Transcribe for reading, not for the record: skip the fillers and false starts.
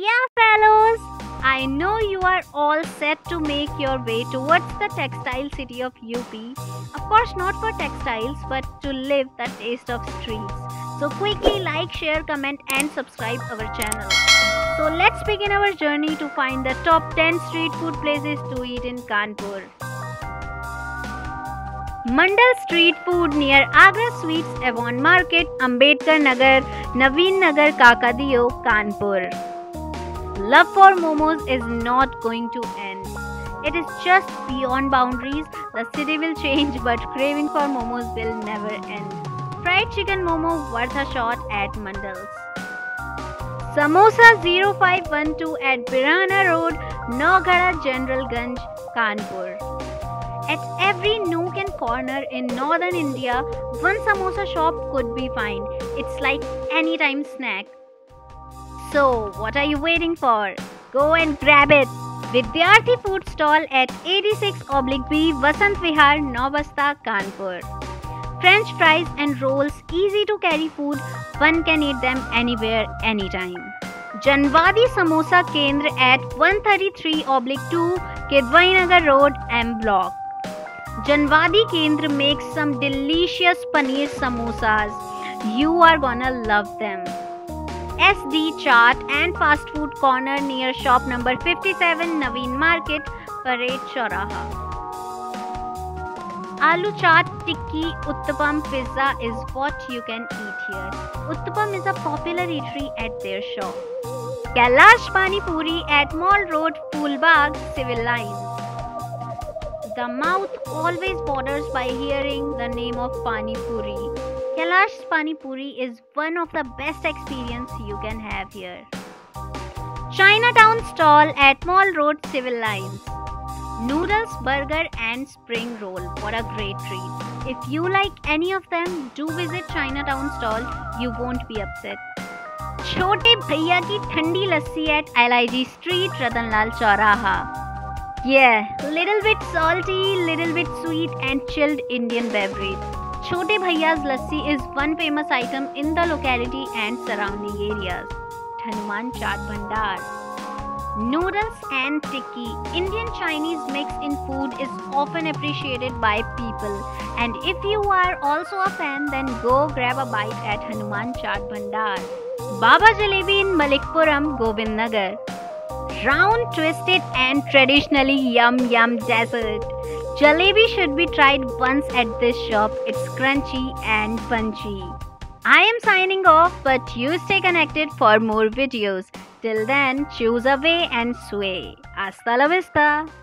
Yeah, fellows, I know you are all set to make your way towards the textile city of UP. Of course, not for textiles, but to live the taste of streets. So, quickly like, share, comment, and subscribe our channel. So, let's begin our journey to find the top 10 street food places to eat in Kanpur. Mandal Street Food near Agra Sweets Avon Market, Ambedkar Nagar, Naveen Nagar, Kakadiyo, Kanpur. Love for momos is not going to end. It is just beyond boundaries. The city will change, but craving for momos will never end. Fried chicken momo worth a shot at Mandal's. Samosa 0512 at Birana Road, Naughara General Ganj, Kanpur. At every nook and corner in northern India, one samosa shop could be found. It's like anytime snack. So, what are you waiting for? Go and grab it! Vidyarthi Food Stall at 86/B Vasant Vihar, Naubasta, Kanpur. French fries and rolls, easy to carry food, one can eat them anywhere, anytime. Janwadi Samosa Kendra at 133/2 Kidwainagar Road, M Block. Janwadi Kendra makes some delicious paneer samosas. You are gonna love them. SD Chaat and Fast Food Corner near shop number 57 Naveen Market, Parade Chauraha. Aloo Chaat, Tikki, Uttapam Pizza is what you can eat here. Uttapam is a popular eatery at their shop. Kailash Pani Puri at Mall Road, Phoolbagh, Civil Lines. The mouth always waters by hearing the name of Pani Puri. Kailash Pani Puri is one of the best experiences you can have here. Chinatown Stall at Mall Road, Civil Lines. Noodles, burger and spring roll. What a great treat. If you like any of them, do visit Chinatown Stall. You won't be upset. Chote Bhaiya ki Thandi Lassi at LIG Street, Ratanlal Chauraha. Yeah, little bit salty, little bit sweet and chilled Indian beverage. Chote Bhaiya's Lassi is one famous item in the locality and surrounding areas. Hanuman Chaat Bhandar. Noodles and tikki. Indian Chinese mix in food is often appreciated by people. And if you are also a fan, then go grab a bite at Hanuman Chaat Bhandar. Baba Jalebi in Malikpuram, Govind Nagar. Round, twisted and traditionally yum dessert. Jalebi should be tried once at this shop. It's crunchy and punchy. I am signing off, but you stay connected for more videos. Till then, choose a way and sway. Hasta la vista.